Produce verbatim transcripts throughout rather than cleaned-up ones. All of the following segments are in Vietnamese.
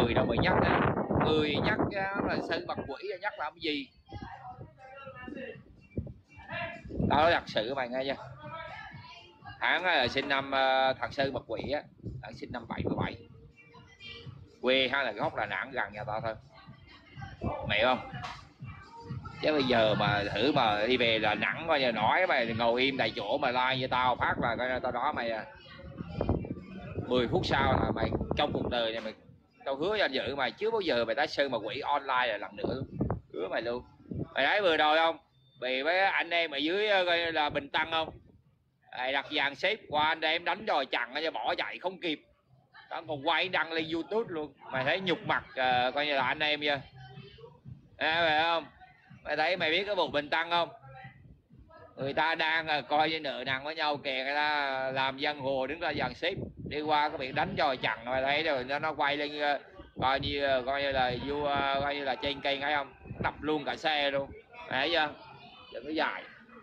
người đâu mà nhắc á, người nhắc là sư mặt quỷ, nhắc làm cái gì. Tao nói thật sự mày nghe chưa, hắn là sinh năm uh, thằng sư mặt quỷ á, hắn sinh năm bảy mươi bảy, quê hay là gốc là Nẵng, gần nhà tao thôi, mày không. Chứ bây giờ mà thử mà đi về là Nẵng coi như nói mày ngồi im tại chỗ mà like như tao phát là coi như tao đó mày à. mười phút sau là mày trong cuộc đời này mày, tao hứa cho anh giữ mày chứ bao giờ mày tái sư mà quỷ online là làm nữa, hứa mày luôn. Mày thấy vừa rồi không, vì với anh em ở dưới coi như là Bình Tân không, mày đặt dàn xếp qua anh em đánh rồi chặn cho bỏ chạy không kịp, tao còn quay đăng lên YouTube luôn. Mày thấy nhục mặt uh, coi như là anh em chưa à, mày không. Mày thấy mày biết cái vùng Bình Tân không, người ta đang uh, coi như nợ nần với nhau kìa, người ta làm dân hồ đứng ra dàn xếp đi qua cái việc đánh rồi chặn, mày thấy rồi nó, nó quay lên uh, coi như uh, coi như là vua uh, coi như là trên cây ngay không, đập luôn cả xe luôn, mày thấy chưa, đừng có dài.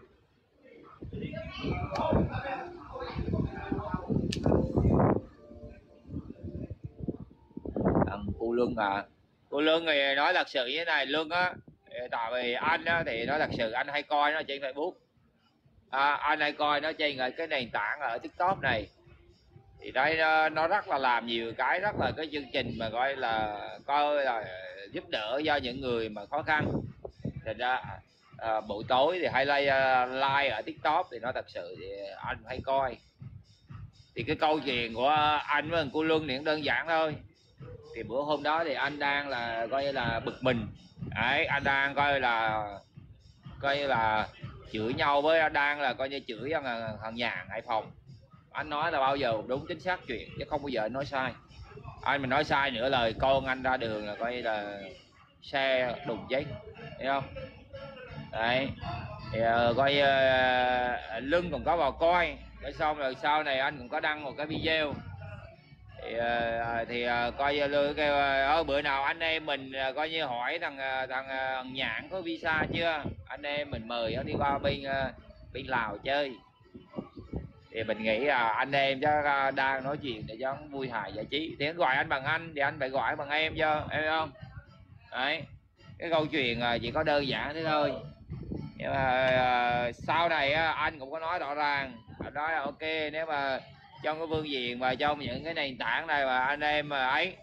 Thằng cô Luân à, cô Luân thì nói thật sự như thế này Luân á, tại vì anh á thì nói thật sự anh hay coi nó trên Facebook, à, anh hay coi nó trên cái nền tảng ở TikTok này, thì đây nó, nó rất là làm nhiều cái rất là cái chương trình mà gọi là coi là giúp đỡ cho những người mà khó khăn. Thành ra à, buổi tối thì hay like, like ở TikTok thì nó thật sự thì anh hay coi. Thì cái câu chuyện của anh với cô Luân thì đơn giản thôi. Thì bữa hôm đó thì anh đang là coi như là bực mình đấy, anh đang coi là coi như là chửi nhau với đang là coi như chửi thằng, thằng Nhàn Hải Phòng. Anh nói là bao giờ đúng chính xác chuyện chứ không bao giờ anh nói sai. Anh mình nói sai nửa lời con anh ra đường là coi như là xe đụng chết, thấy không đấy. Thì uh, coi uh, Lưng còn có vào coi cái xong rồi sau này anh cũng có đăng một cái video thì, uh, thì uh, coi như kêu uh, bữa nào anh em mình uh, coi như hỏi thằng uh, thằng uh, Nhạn có visa chưa, anh em mình mời nó đi qua bên uh, bên Lào chơi. Thì mình nghĩ là uh, anh em chứ uh, đang nói chuyện để cho vui hài giải trí, thì gọi anh bằng anh thì anh phải gọi bằng em chứ, em biết không đấy. Cái câu chuyện uh, chỉ có đơn giản thế thôi. Nhưng mà uh, sau này uh, anh cũng có nói rõ ràng, anh nói là ok nếu mà trong cái phương diện và trong những cái nền tảng này mà anh em mà ấy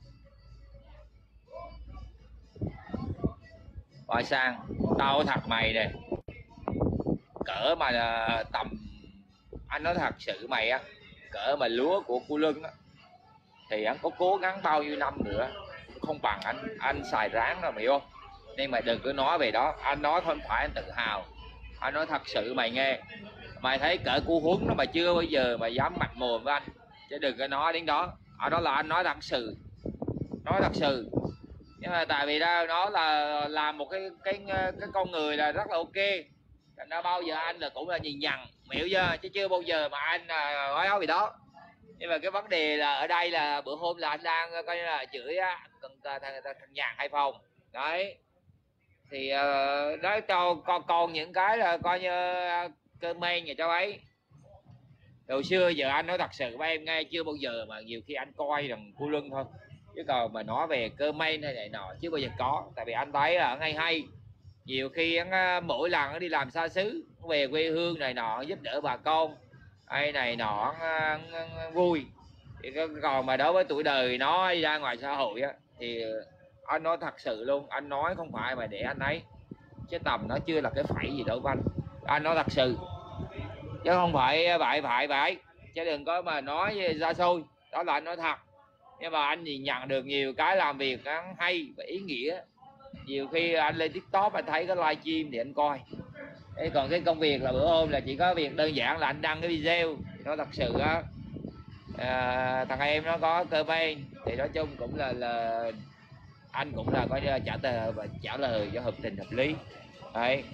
gọi sang tao thật mày nè, cỡ mà uh, tầm anh nói thật sự mày á, cỡ mà lúa của cô Lưng á thì anh có cố gắng bao nhiêu năm nữa không bằng anh anh xài ráng rồi mày không. Nên mày đừng có nói về đó, anh nói không phải anh tự hào, anh nói thật sự mày nghe. Mày thấy cỡ cô Huấn nó mà chưa bao giờ mà dám mạnh mồm với anh, chứ đừng có nói đến đó. Ở đó là anh nói thật sự, nói thật sự. Nhưng mà tại vì đó nó là làm một cái cái cái con người là rất là ok, thành ra bao giờ anh là cũng là nhìn nhận, hiểu chưa, chứ chưa bao giờ mà anh nói nói gì đó. Nhưng mà cái vấn đề là ở đây là bữa hôm là anh đang coi như là chửi thằng thằng, thằng Nhàn Hải Phòng đấy. Thì uh, đó cho con còn những cái là coi như uh, cơ men nhà cháu ấy. Hồi xưa giờ anh nói thật sự với em nghe, chưa bao giờ mà nhiều khi anh coi rằng cô Luân thôi, chứ còn mà nói về cơ men hay này nọ chứ bao giờ có. Tại vì anh thấy là hay hay nhiều khi anh, mỗi lần nó đi làm xa xứ về quê hương này nọ giúp đỡ bà con hay này nọ vui. Thì còn mà đối với tuổi đời nó đi ra ngoài xã hội á, thì anh nói thật sự luôn, anh nói không phải mà để anh ấy chứ tầm nó chưa là cái phẩy gì đâu anh, anh nói thật sự chứ không phải vậy phải vậy, chứ đừng có mà nói ra xôi, đó là anh nói thật. Nhưng mà anh nhìn nhận được nhiều cái làm việc hay và ý nghĩa, nhiều khi anh lên TikTok anh thấy cái livestream thì anh coi. Thế còn cái công việc là bữa hôm là chỉ có việc đơn giản là anh đăng cái video thì nó thật sự á, à, thằng em nó có cơ men thì nói chung cũng là là anh cũng là có trả lời và trả lời cho hợp tình hợp lý đấy.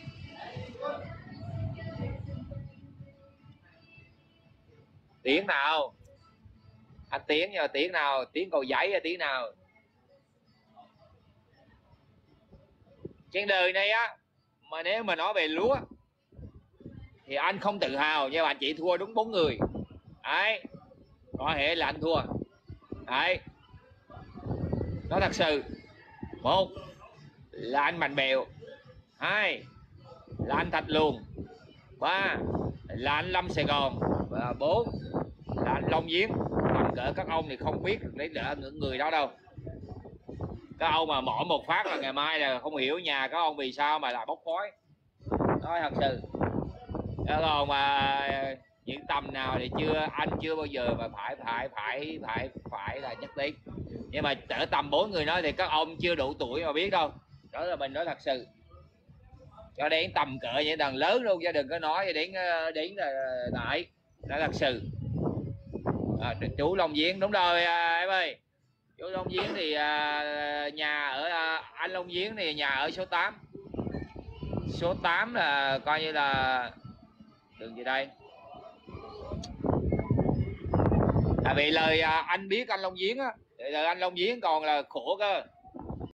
Tiếng nào anh tiếng nhờ tiếng nào, tiếng Cầu Giấy hay tiếng nào trên đời này á. Mà nếu mà nói về lúa thì anh không tự hào, nhưng mà anh chỉ thua đúng bốn người đấy, có thể là anh thua đấy. Nói thật sự. Một là anh Mạnh Bèo, hai là anh Thạch Luồng, ba là anh Lâm Sài Gòn, và bốn là anh Long Giếng. Tầm cỡ các ông thì không biết để đỡ những người đó đâu. Các ông mà mỏ một phát là ngày mai là không hiểu nhà các ông vì sao mà lại bốc khói. Nói thật sự. Các ông mà những tầm nào thì chưa, anh chưa bao giờ mà phải phải phải phải phải là nhắc đến. Nhưng mà ở tầm bốn người nói thì các ông chưa đủ tuổi mà biết đâu. Đó là mình nói thật sự. Cho đến tầm cỡ những đàn lớn luôn, chứ đừng có nói đến đến là đại. Nói thật sự. À, chú Long Giếng đúng rồi à, em ơi. Chú Long Giếng thì à, nhà ở à, anh Long Giếng thì nhà ở số tám. Số tám là coi như là đường gì đây. Tại vì lời à, anh biết anh Long Giếng á, lời anh Long Giếng còn là khổ cơ.